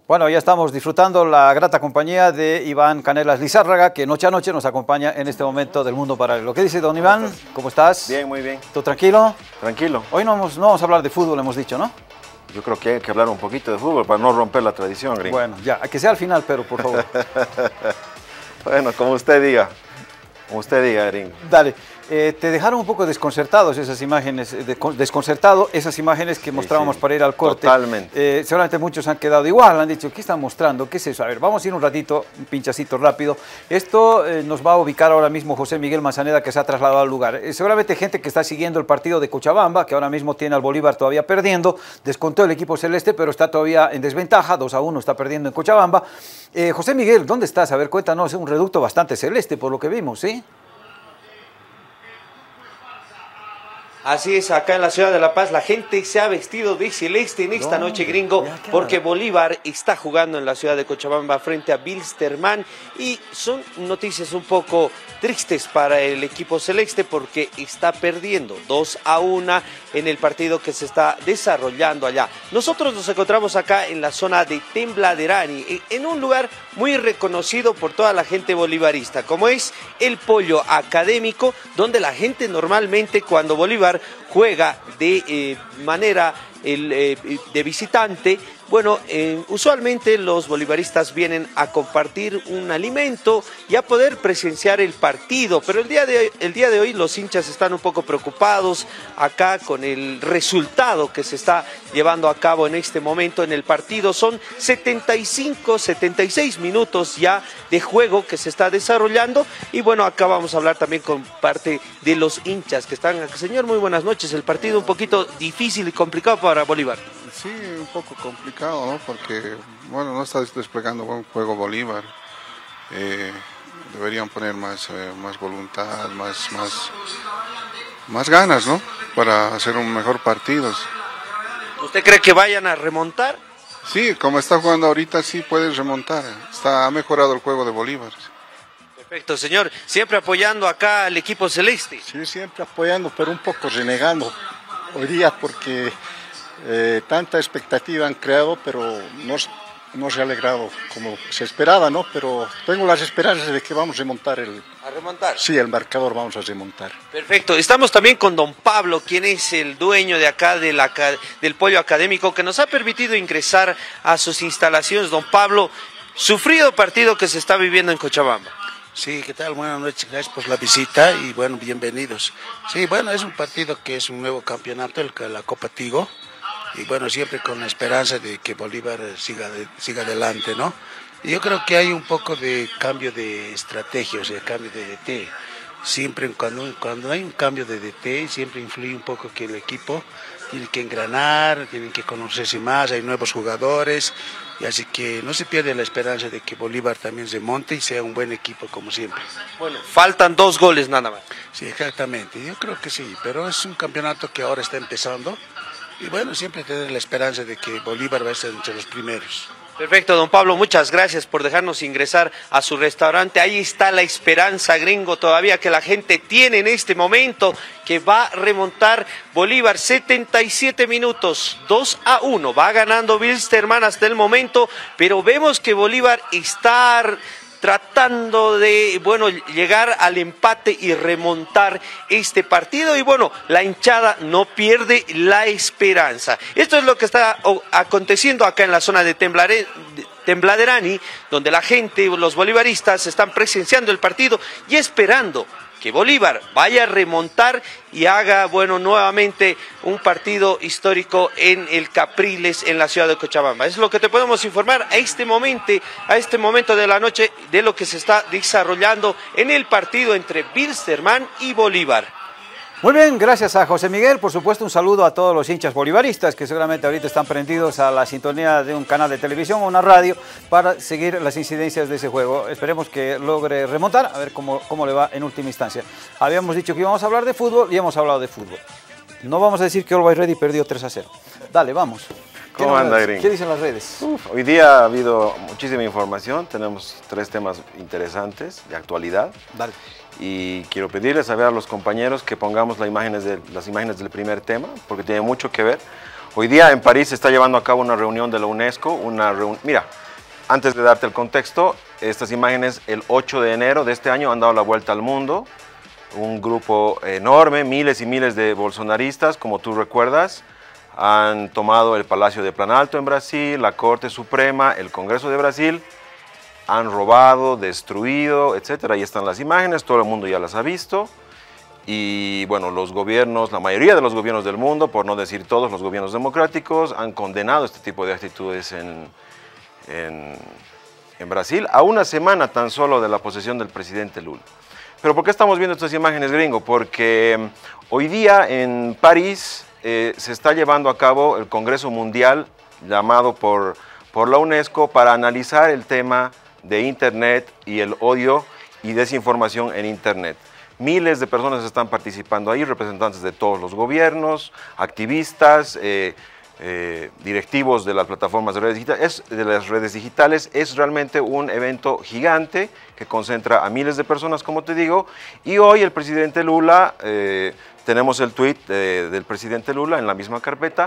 Bueno, ya estamos disfrutando la grata compañía de Iván Canelas Lizárraga, que noche a noche nos acompaña en este momento del mundo paralelo. ¿Qué dice don Iván? ¿Cómo estás? Bien, muy bien. ¿Todo tranquilo? Tranquilo. Hoy no vamos a hablar de fútbol, hemos dicho, ¿no? Yo creo que hay que hablar un poquito de fútbol para no romper la tradición, gringo. Bueno, ya, que sea al final, pero por favor. Bueno, como usted diga. Como usted diga, gringo. Dale. Te dejaron un poco desconcertados esas imágenes, esas imágenes que mostrábamos para ir al corte. Totalmente. Seguramente muchos han quedado igual, han dicho, ¿qué están mostrando? ¿Qué es eso? A ver, vamos a ir un ratito, un pinchacito rápido. Esto nos va a ubicar ahora mismo José Miguel Manzaneda, que se ha trasladado al lugar. Seguramente gente que está siguiendo el partido de Cochabamba, que ahora mismo tiene al Bolívar todavía perdiendo, descontó el equipo celeste, pero está todavía en desventaja, 2-1 está perdiendo en Cochabamba. José Miguel, ¿dónde estás? A ver, cuéntanos, es un reducto bastante celeste por lo que vimos, ¿sí? Así es, acá en la ciudad de La Paz la gente se ha vestido de celeste en esta noche, gringo, porque Bolívar está jugando en la ciudad de Cochabamba frente a Wilstermann y son noticias un poco tristes para el equipo celeste porque está perdiendo 2-1 en el partido que se está desarrollando allá. Nosotros nos encontramos acá en la zona de Tembladerani, en un lugar muy reconocido por toda la gente bolivarista, como es el Pollo Académico, donde la gente normalmente cuando Bolívar juega de manera de visitante, bueno, usualmente los bolivaristas vienen a compartir un alimento y a poder presenciar el partido, pero el día de hoy los hinchas están un poco preocupados acá con el resultado que se está llevando a cabo en este momento en el partido. Son 76 minutos ya de juego que se está desarrollando y bueno, acá vamos a hablar también con parte de los hinchas que están acá. Señor, muy buenas noches. El partido un poquito difícil y complicado para Bolívar. Sí, un poco complicado, ¿no? Porque, bueno, no está desplegando buen juego Bolívar. Deberían poner más voluntad, más ganas, ¿no? Para hacer un mejor partido. ¿Usted cree que vayan a remontar? Sí, como está jugando ahorita, sí puede remontar. Ha mejorado el juego de Bolívar. Perfecto, señor. Siempre apoyando acá al equipo celeste. Sí, siempre apoyando, pero un poco renegando hoy día porque tanta expectativa han creado, pero no se ha alegrado como se esperaba, ¿no? Pero tengo las esperanzas de que vamos a remontar ¿A remontar? Sí, el marcador vamos a remontar. Perfecto. Estamos también con don Pablo, quien es el dueño de acá del Pollo Académico, que nos ha permitido ingresar a sus instalaciones. Don Pablo, sufrido partido que se está viviendo en Cochabamba. Sí, ¿qué tal? Buenas noches, gracias por la visita y bueno, bienvenidos. Sí, bueno, es un partido que es un nuevo campeonato, la Copa Tigo, y bueno, siempre con la esperanza de que Bolívar siga adelante, ¿no? Y yo creo que hay un poco de cambio de estrategia, o sea, cambio de DT. Siempre cuando hay un cambio de DT, siempre influye un poco que el equipo tiene que engranar, tienen que conocerse más, hay nuevos jugadores, y así que no se pierde la esperanza de que Bolívar también se monte y sea un buen equipo como siempre. Bueno, faltan 2 goles nada más. Sí, exactamente, yo creo que sí, pero es un campeonato que ahora está empezando y bueno, siempre tener la esperanza de que Bolívar va a ser entre los primeros. Perfecto, don Pablo, muchas gracias por dejarnos ingresar a su restaurante. Ahí está la esperanza, gringo, todavía que la gente tiene en este momento, que va a remontar Bolívar. 77 minutos, 2-1, va ganando Wilstermann hasta el momento, pero vemos que Bolívar está tratando de, bueno, llegar al empate y remontar este partido y bueno, la hinchada no pierde la esperanza. Esto es lo que está aconteciendo acá en la zona de Tembladerani, donde la gente, los bolivaristas están presenciando el partido y esperando que Bolívar vaya a remontar y haga, bueno, nuevamente un partido histórico en el Capriles, en la ciudad de Cochabamba. Es lo que te podemos informar a este momento de la noche de lo que se está desarrollando en el partido entre Wilstermann y Bolívar. Muy bien, gracias a José Miguel. Por supuesto, un saludo a todos los hinchas bolivaristas que seguramente ahorita están prendidos a la sintonía de un canal de televisión o una radio para seguir las incidencias de ese juego. Esperemos que logre remontar, a ver cómo le va en última instancia. Habíamos dicho que íbamos a hablar de fútbol y hemos hablado de fútbol. No vamos a decir que Always Ready perdió 3-0. Dale, vamos. ¿Cómo anda, gringo? ¿Qué dicen las redes? Hoy día ha habido muchísima información, tenemos 3 temas interesantes de actualidad. Dale. Y quiero pedirles a ver a los compañeros que pongamos las imágenes del primer tema, porque tiene mucho que ver. Hoy día en París se está llevando a cabo una reunión de la UNESCO, mira, antes de darte el contexto, estas imágenes el 8 de enero de este año han dado la vuelta al mundo, un grupo enorme, miles y miles de bolsonaristas, como tú recuerdas, han tomado el Palacio de Planalto en Brasil, la Corte Suprema, el Congreso de Brasil, han robado, destruido, etcétera. Ahí están las imágenes, todo el mundo ya las ha visto. Y bueno, los gobiernos, la mayoría de los gobiernos del mundo, por no decir todos los gobiernos democráticos, han condenado este tipo de actitudes en Brasil, a una semana tan solo de la posesión del presidente Lula. Pero ¿por qué estamos viendo estas imágenes, gringo? Porque hoy día en París se está llevando a cabo el Congreso Mundial llamado por la UNESCO para analizar el tema de Internet y el odio y desinformación en Internet. Miles de personas están participando ahí, representantes de todos los gobiernos, activistas, directivos de las plataformas de las redes digitales. Es realmente un evento gigante que concentra a miles de personas, como te digo, y hoy el presidente Lula, tenemos el tuit del presidente Lula en la misma carpeta,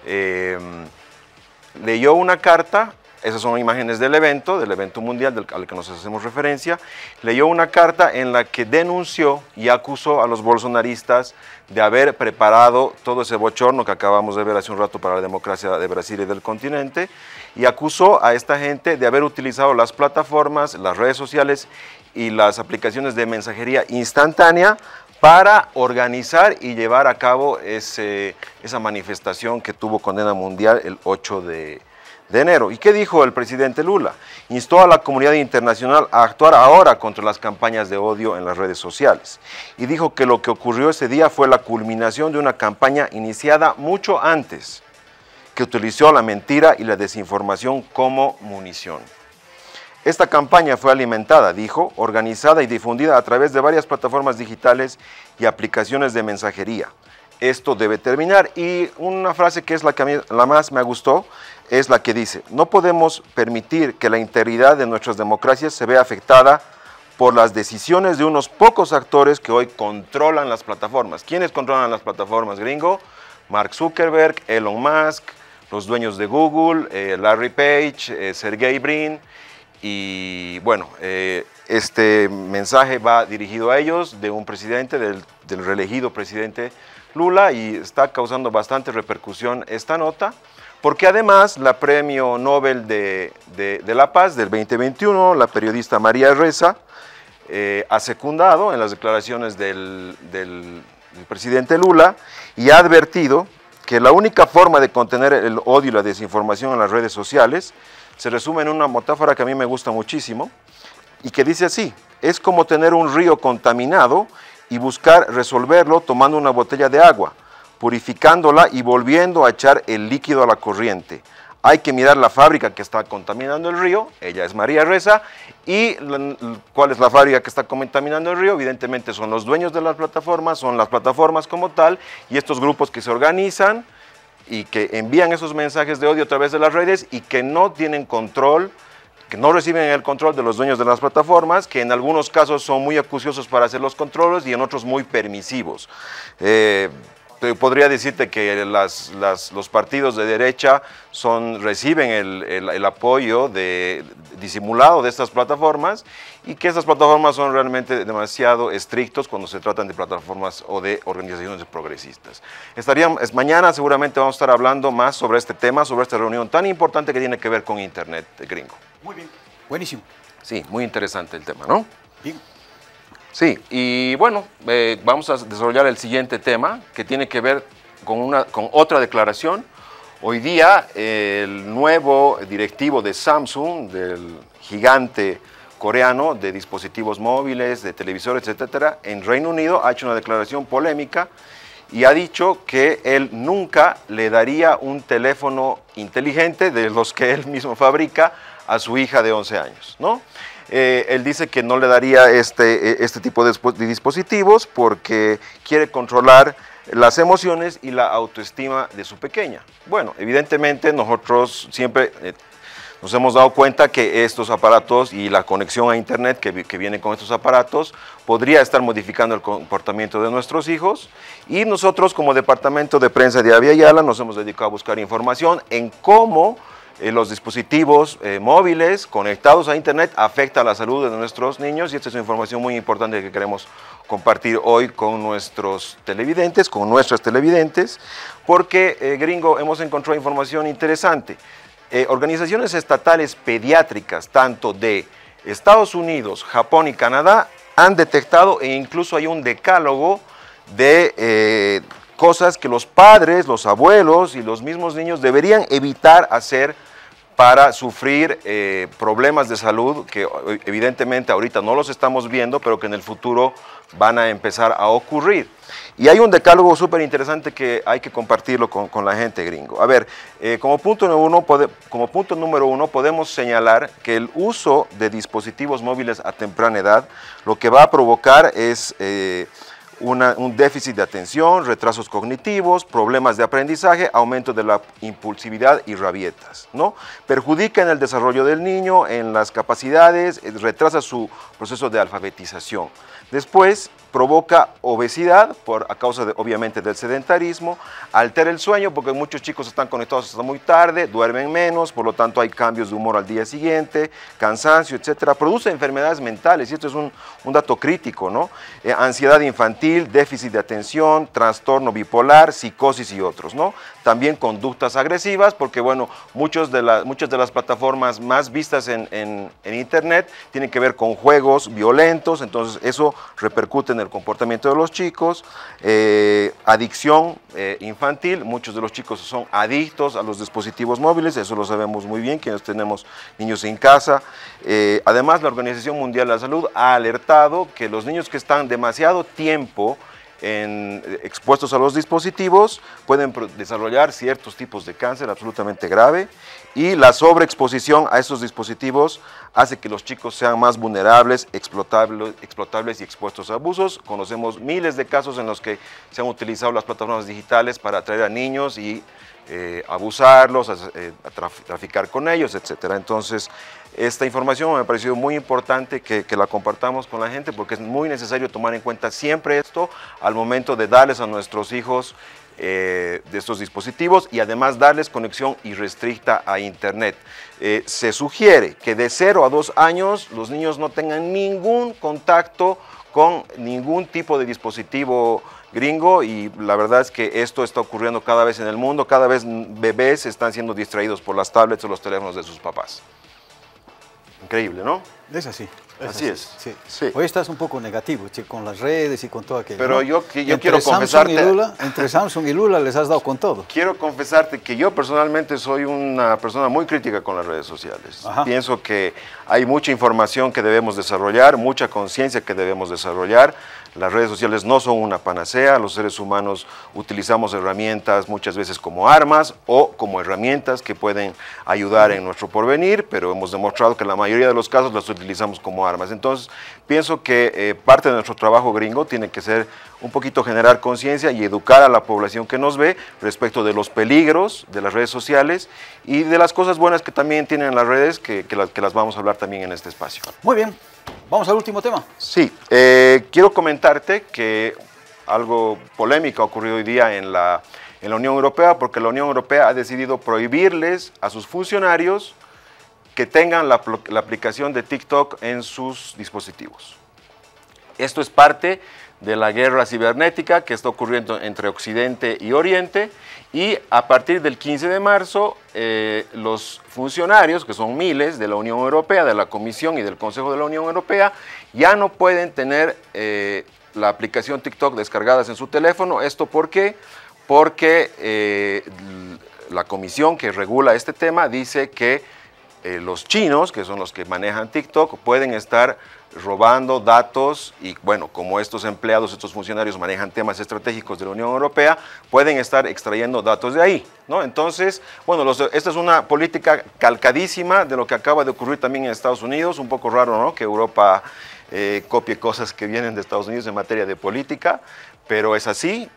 leyó una carta. Esas son imágenes del evento mundial al que nos hacemos referencia. Leyó una carta en la que denunció y acusó a los bolsonaristas de haber preparado todo ese bochorno que acabamos de ver hace un rato para la democracia de Brasil y del continente, y acusó a esta gente de haber utilizado las plataformas, las redes sociales y las aplicaciones de mensajería instantánea para organizar y llevar a cabo esa manifestación que tuvo condena mundial el 8 de enero. ¿Y qué dijo el presidente Lula? Instó a la comunidad internacional a actuar ahora contra las campañas de odio en las redes sociales. Y dijo que lo que ocurrió ese día fue la culminación de una campaña iniciada mucho antes, que utilizó la mentira y la desinformación como munición. Esta campaña fue alimentada, dijo, organizada y difundida a través de varias plataformas digitales y aplicaciones de mensajería. Esto debe terminar. Y una frase que es la que a mí la más me gustó es la que dice: no podemos permitir que la integridad de nuestras democracias se vea afectada por las decisiones de unos pocos actores que hoy controlan las plataformas. ¿Quiénes controlan las plataformas, gringo? Mark Zuckerberg, Elon Musk, los dueños de Google, Larry Page, Sergey Brin. Y bueno, este mensaje va dirigido a ellos, de un presidente, del reelegido presidente Lula, y está causando bastante repercusión esta nota, porque además la Premio Nobel de la Paz del 2021, la periodista María Ressa, ha secundado en las declaraciones del presidente Lula y ha advertido que la única forma de contener el odio y la desinformación en las redes sociales se resume en una metáfora que a mí me gusta muchísimo y que dice así: es como tener un río contaminado y buscar resolverlo tomando una botella de agua, purificándola y volviendo a echar el líquido a la corriente. Hay que mirar la fábrica que está contaminando el río, ella es María Ressa, y ¿cuál es la fábrica que está contaminando el río? Evidentemente son los dueños de las plataformas, son las plataformas como tal, y estos grupos que se organizan y que envían esos mensajes de odio a través de las redes y que no tienen control, que no reciben el control de los dueños de las plataformas, que en algunos casos son muy acuciosos para hacer los controles y en otros muy permisivos. Podría decirte que los partidos de derecha reciben el apoyo disimulado de estas plataformas, y que estas plataformas son realmente demasiado estrictos cuando se tratan de plataformas o de organizaciones progresistas. Mañana seguramente vamos a estar hablando más sobre este tema, sobre esta reunión tan importante que tiene que ver con Internet, gringo. Muy bien, buenísimo. Sí, muy interesante el tema, ¿no? Bien. Sí, y bueno, vamos a desarrollar el siguiente tema, que tiene que ver con otra declaración. Hoy día el nuevo directivo de Samsung, del gigante coreano de dispositivos móviles, de televisores, etcétera, en Reino Unido, ha hecho una declaración polémica y ha dicho que él nunca le daría un teléfono inteligente de los que él mismo fabrica a su hija de 11 años, ¿no? Él dice que no le daría este tipo de dispositivos porque quiere controlar las emociones y la autoestima de su pequeña. Bueno, evidentemente nosotros siempre nos hemos dado cuenta que estos aparatos y la conexión a internet que viene con estos aparatos podría estar modificando el comportamiento de nuestros hijos, y nosotros como Departamento de Prensa de Avia Yala nos hemos dedicado a buscar información en cómo los dispositivos móviles conectados a internet afectan la salud de nuestros niños, y esta es una información muy importante que queremos compartir hoy con nuestros televidentes, con nuestras televidentes, porque, gringo, hemos encontrado información interesante. Organizaciones estatales pediátricas, tanto de Estados Unidos, Japón y Canadá, han detectado, e incluso hay un decálogo de cosas que los padres, los abuelos y los mismos niños deberían evitar hacer para sufrir problemas de salud que evidentemente ahorita no los estamos viendo, pero que en el futuro van a empezar a ocurrir. Y hay un decálogo súper interesante que hay que compartirlo con la gente, gringo. A ver, como punto número uno podemos señalar que el uso de dispositivos móviles a temprana edad lo que va a provocar es un déficit de atención, retrasos cognitivos, problemas de aprendizaje, aumento de la impulsividad y rabietas, ¿no? Perjudica en el desarrollo del niño, en las capacidades, retrasa su proceso de alfabetización. Después, provoca obesidad a causa obviamente del sedentarismo, altera el sueño porque muchos chicos están conectados hasta muy tarde, duermen menos, por lo tanto hay cambios de humor al día siguiente, cansancio, etcétera. Produce enfermedades mentales, y esto es un dato crítico, ¿no? Ansiedad infantil, déficit de atención, trastorno bipolar, psicosis y otros, ¿no? También conductas agresivas, porque bueno, muchas de las plataformas más vistas en internet tienen que ver con juegos violentos, entonces eso repercute en el comportamiento de los chicos. Adicción infantil, muchos de los chicos son adictos a los dispositivos móviles, eso lo sabemos muy bien quienes tenemos niños en casa. Además, la Organización Mundial de la Salud ha alertado que los niños que están demasiado tiempo expuestos a los dispositivos pueden desarrollar ciertos tipos de cáncer absolutamente grave, y la sobreexposición a estos dispositivos hace que los chicos sean más vulnerables, explotables y expuestos a abusos. Conocemos miles de casos en los que se han utilizado las plataformas digitales para atraer a niños y abusarlos, traficar con ellos, etcétera. Entonces, esta información me ha parecido muy importante que la compartamos con la gente, porque es muy necesario tomar en cuenta siempre esto al momento de darles a nuestros hijos de estos dispositivos, y además darles conexión irrestricta a internet. Se sugiere que de 0 a 2 años los niños no tengan ningún contacto con ningún tipo de dispositivo, gringo, y la verdad es que esto está ocurriendo cada vez en el mundo, cada vez bebés están siendo distraídos por las tablets o los teléfonos de sus papás. Increíble, ¿no? Es así. Así es. Sí. Sí. Hoy estás un poco negativo, che, con las redes y con todo aquello. Pero ¿no? yo quiero confesarte... Entre Samsung y Lula les has dado con todo. Quiero confesarte que yo personalmente soy una persona muy crítica con las redes sociales. Ajá. Pienso que hay mucha información que debemos desarrollar, mucha conciencia que debemos desarrollar. Las redes sociales no son una panacea, los seres humanos utilizamos herramientas muchas veces como armas o como herramientas que pueden ayudar en nuestro porvenir, pero hemos demostrado que en la mayoría de los casos las utilizamos como armas. Entonces, pienso que parte de nuestro trabajo, gringo, tiene que ser un poquito generar conciencia y educar a la población que nos ve respecto de los peligros de las redes sociales y de las cosas buenas que también tienen las redes, que las vamos a hablar también en este espacio. Muy bien, vamos al último tema. Sí, quiero comentarte que algo polémico ha ocurrido hoy día en la Unión Europea, porque la Unión Europea ha decidido prohibirles a sus funcionarios que tengan la aplicación de TikTok en sus dispositivos. Esto es parte de la guerra cibernética que está ocurriendo entre Occidente y Oriente, y a partir del 15 de marzo los funcionarios, que son miles de la Unión Europea, de la Comisión y del Consejo de la Unión Europea, ya no pueden tener la aplicación TikTok descargadas en su teléfono. ¿Esto por qué? Porque la comisión que regula este tema dice que los chinos, que son los que manejan TikTok, pueden estar robando datos y, bueno, como estos empleados, estos funcionarios manejan temas estratégicos de la Unión Europea, pueden estar extrayendo datos de ahí, ¿no? Entonces, bueno, esta es una política calcadísima de lo que acaba de ocurrir también en Estados Unidos. Un poco raro, ¿no?, que Europa copie cosas que vienen de Estados Unidos en materia de política, pero es así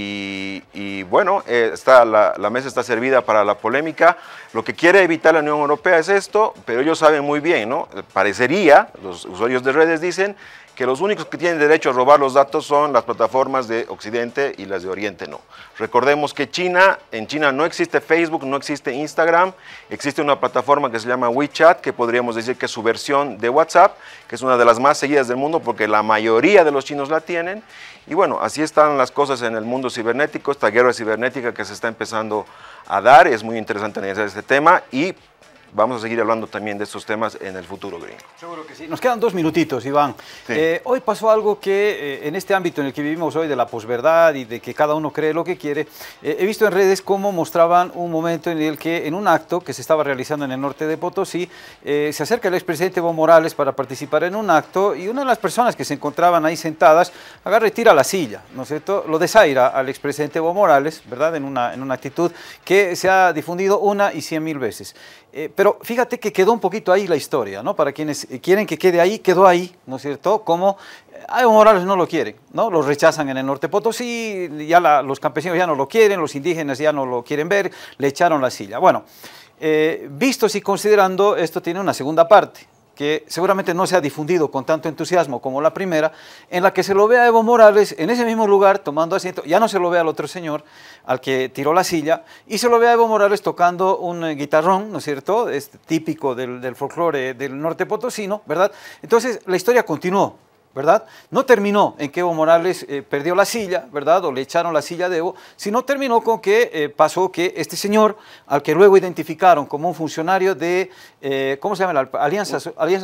y bueno, la mesa está servida para la polémica. Lo que quiere evitar la Unión Europea es esto, pero ellos saben muy bien, ¿no? Parecería, los usuarios de redes dicen, que los únicos que tienen derecho a robar los datos son las plataformas de Occidente y las de Oriente no. Recordemos que en China no existe Facebook, no existe Instagram, existe una plataforma que se llama WeChat, que podríamos decir que es su versión de WhatsApp, que es una de las más seguidas del mundo porque la mayoría de los chinos la tienen. Y bueno, así están las cosas en el mundo cibernético, esta guerra cibernética que se está empezando a dar. Es muy interesante analizar este tema y vamos a seguir hablando también de estos temas en el futuro, Gringo. Seguro que sí. Nos quedan 2 minutitos, Iván. Sí. Hoy pasó algo que en este ámbito en el que vivimos hoy de la posverdad y de que cada uno cree lo que quiere, he visto en redes cómo mostraban un momento en el que en un acto que se estaba realizando en el norte de Potosí, se acerca el expresidente Evo Morales para participar en un acto y una de las personas que se encontraban ahí sentadas agarra y tira la silla, ¿no es cierto? Lo desaira al expresidente Evo Morales, ¿verdad? En una actitud que se ha difundido 1 y 100.000 veces. Pero fíjate que quedó un poquito ahí la historia, ¿no? Para quienes quieren que quede ahí, quedó ahí, ¿no es cierto? Como a Evo Morales no lo quieren, ¿no? Lo rechazan en el norte Potosí, ya los campesinos ya no lo quieren, los indígenas ya no lo quieren ver, le echaron la silla. Bueno, vistos y considerando, esto tiene una segunda parte, que seguramente no se ha difundido con tanto entusiasmo como la primera, en la que se lo ve a Evo Morales en ese mismo lugar tomando asiento, ya no se lo ve al otro señor, al que tiró la silla, y se lo ve a Evo Morales tocando un guitarrón, ¿no es cierto?, típico del folclore del norte potosino, ¿verdad? Entonces la historia continuó, ¿verdad? No terminó en que Evo Morales perdió la silla, ¿verdad? O le echaron la silla de Evo, sino terminó con que pasó que este señor, al que luego identificaron como un funcionario de, ¿cómo se llama? Alianza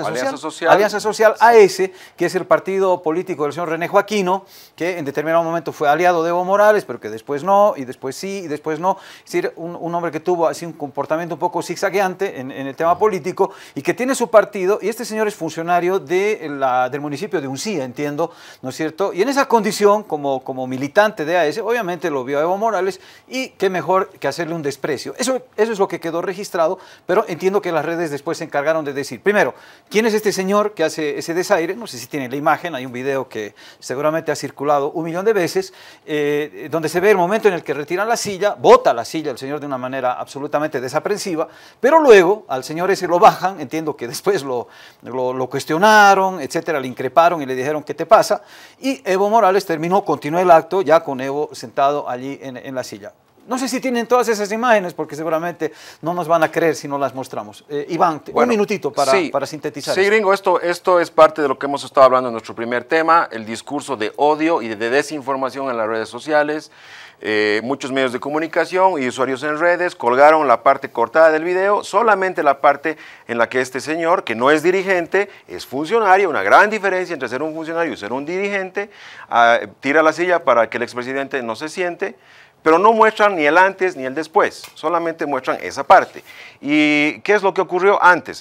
Social, AS, que es el partido político del señor René Joaquino, que en determinado momento fue aliado de Evo Morales, pero que después no, y después sí, y después no. Es decir, un hombre que tuvo así un comportamiento un poco zigzagueante en el tema político, y que tiene su partido, y este señor es funcionario del municipio de Uncía, entiendo, ¿no es cierto? Y en esa condición, como militante de AS, obviamente lo vio a Evo Morales, y qué mejor que hacerle un desprecio. Eso es lo que quedó registrado, pero entiendo que las redes después se encargaron de decir, primero, ¿quién es este señor que hace ese desaire? No sé si tiene la imagen, hay un video que seguramente ha circulado 1.000.000 de veces, donde se ve el momento en el que retiran la silla, bota la silla el señor de una manera absolutamente desaprensiva, pero luego al señor ese lo bajan, entiendo que después lo cuestionaron, etcétera, le increparon y le dijeron, ¿qué te pasa? Y Evo Morales continuó el acto ya con Evo sentado allí en la silla. No sé si tienen todas esas imágenes, porque seguramente no nos van a creer si no las mostramos. Iván, bueno, un minutito para sintetizar. Sí, Gringo, esto es parte de lo que hemos estado hablando en nuestro primer tema, el discurso de odio y de desinformación en las redes sociales. Muchos medios de comunicación y usuarios en redes colgaron la parte cortada del video, solamente la parte en la que este señor, que no es dirigente, es funcionario, una gran diferencia entre ser un funcionario y ser un dirigente, tira la silla para que el expresidente no se siente, pero no muestran ni el antes ni el después, solamente muestran esa parte. ¿Y qué es lo que ocurrió antes?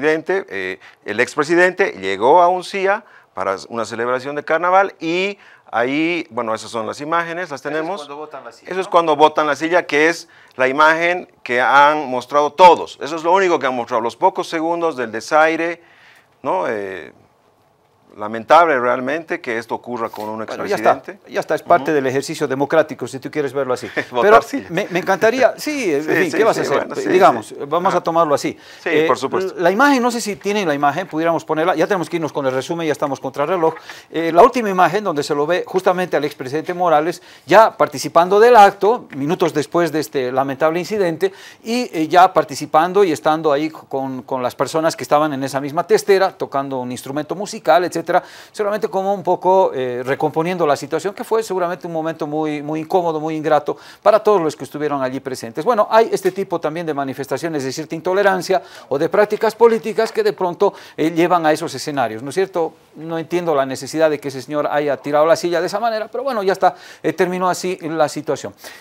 El expresidente llegó a Uncía para una celebración de carnaval y ahí, bueno, esas son las imágenes, las tenemos. Eso es cuando botan la silla. Eso es cuando botan la silla, que es la imagen que han mostrado todos. Eso es lo único que han mostrado, los pocos segundos del desaire, ¿no? Lamentable realmente que esto ocurra con un expresidente. Ya está, es parte del ejercicio democrático, si tú quieres verlo así. Pero me encantaría, ¿qué vas a hacer? Bueno, digamos, vamos a tomarlo así. Sí, por supuesto. La imagen, no sé si tienen la imagen, pudiéramos ponerla, ya tenemos que irnos con el resumen, ya estamos contra el reloj. La última imagen donde se lo ve justamente al expresidente Morales ya participando del acto, minutos después de este lamentable incidente, y ya participando y estando ahí con las personas que estaban en esa misma testera, tocando un instrumento musical, etc. Seguramente como un poco recomponiendo la situación, que fue seguramente un momento muy, muy incómodo, muy ingrato para todos los que estuvieron allí presentes. Bueno, hay este tipo también de manifestaciones de cierta intolerancia o de prácticas políticas que de pronto llevan a esos escenarios, ¿no es cierto? No entiendo la necesidad de que ese señor haya tirado la silla de esa manera, pero bueno, ya está, terminó así la situación.